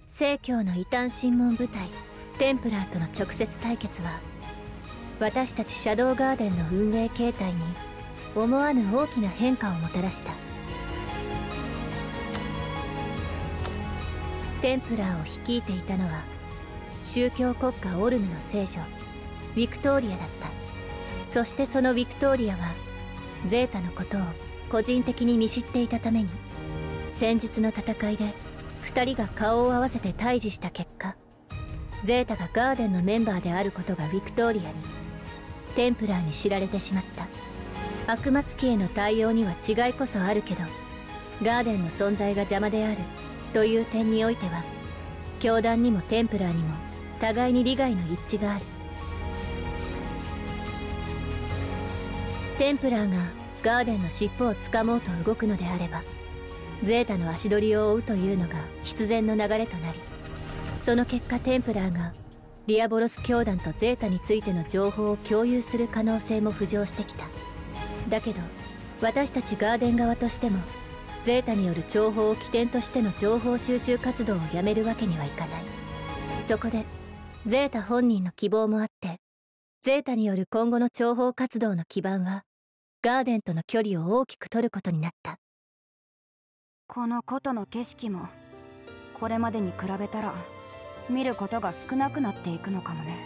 正教の異端審問部隊テンプラーとの直接対決は、私たちシャドウガーデンの運営形態に思わぬ大きな変化をもたらした。テンプラーを率いていたのは宗教国家オルムの聖女ウィクトーリアだった。そしてそのウィクトーリアはゼータのことを個人的に見知っていたために、先日の戦いで2人が顔を合わせて対峙した結果、ゼータがガーデンのメンバーであることがウィクトーリアに、テンプラーに知られてしまった。悪魔付きへの対応には違いこそあるけど、ガーデンの存在が邪魔であるという点においては、教団にもテンプラーにも互いに利害の一致がある。テンプラーがガーデンの尻尾をつかもうと動くのであれば、ゼータの足取りを追うというのが必然の流れとなり、その結果テンプラーがディアボロス教団とゼータについての情報を共有する可能性も浮上してきた。だけど私たちガーデン側としても、ゼータによる情報を起点としての情報収集活動をやめるわけにはいかない。そこでゼータ本人の希望もあって、ゼータによる今後の諜報活動の基盤はガーデンとの距離を大きく取ることになった。 この古都の景色もこれまでに比べたら見ることが少なくなっていくのかもね。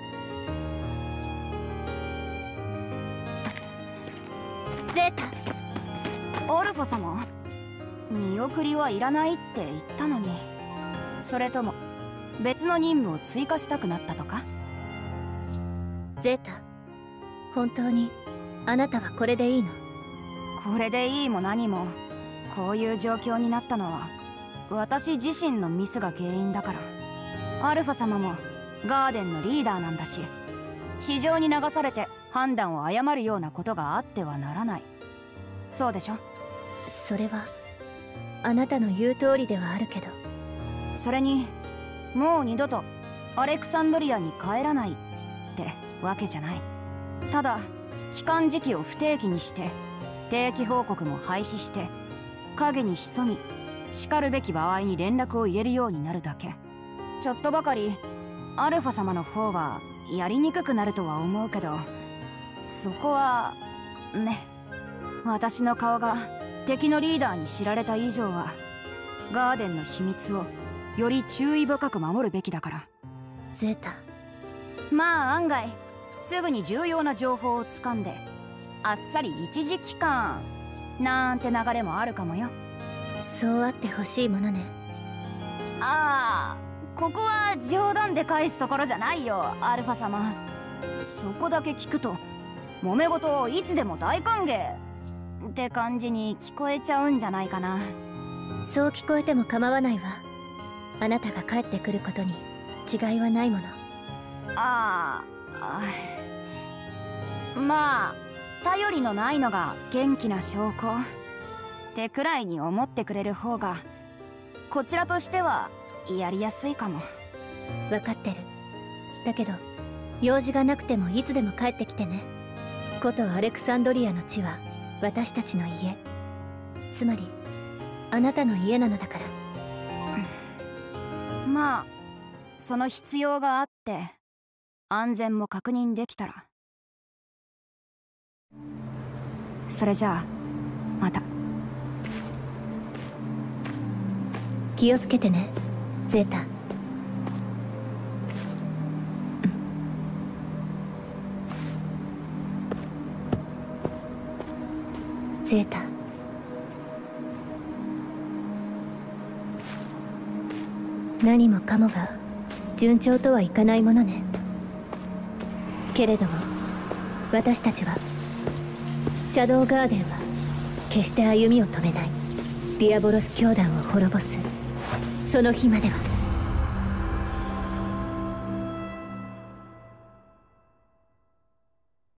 ゼータ。 アルファ様、見送りはいらないって言ったのに、それとも別の任務を追加したくなったとか？ ゼータ、本当にあなたはこれでいいの？ これでいいも何も、こういう状況になったのは私自身のミスが原因だから。アルファ様もガーデンのリーダーなんだし、市場に流されて判断を誤るようなことがあってはならない。そうでしょ？ それはあなたの言う通りではあるけど。 それにもう二度とアレクサンドリアに帰らないってわけじゃない。ただ帰還時期を不定期にして、定期報告も廃止して、影に潜みしかるべき場合に連絡を入れるようになるだけ。ちょっとばかりアルファ様の方はやりにくくなるとは思うけど、そこはね、私の顔が敵のリーダーに知られた以上はガーデンの秘密をより注意深く守るべきだから。 ゼータ。 まあ案外すぐに重要な情報をつかんであっさり一時帰還なんて流れもあるかもよ。 そうあってほしいものね。 ああ、ここは冗談で返すところじゃないよ、アルファ様。そこだけ聞くと揉め事をいつでも大歓迎って感じに聞こえちゃうんじゃないかな。 そう聞こえても構わないわ。あなたが帰ってくることに違いはないもの。 まあ頼りのないのが元気な証拠ってくらいに思ってくれる方がこちらとしてはやりやすいかも。 分かってる。だけど用事がなくてもいつでも帰ってきてね。古都アレクサンドリアの地は私たちの家、つまりあなたの家なのだから。 まあその必要があって安全も確認できたら。それじゃあまた。 気をつけてね、ゼータ。ゼータ。何もかもが順調とはいかないものね。けれども私たちは、シャドウガーデンは決して歩みを止めない。ディアボロス教団を滅ぼすその日までは。